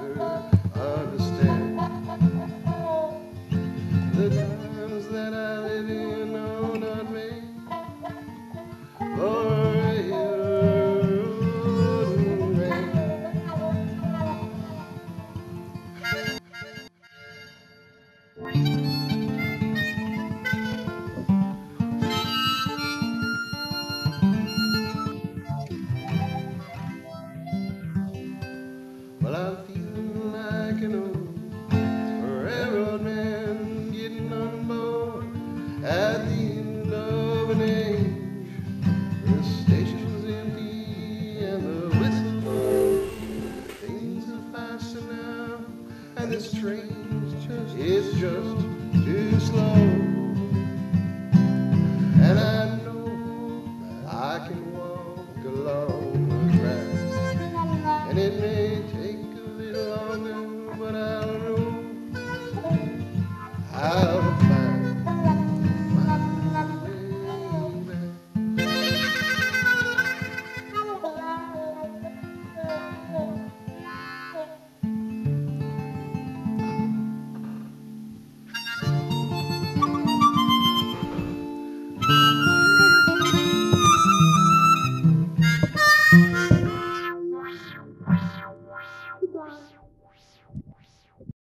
understand the times that I live in are not made for you, man. Well, I'm feeling like an old railroad man getting on board at the end of an age. The station's empty and the whistle blows. Things are faster now, and this train's just too slow.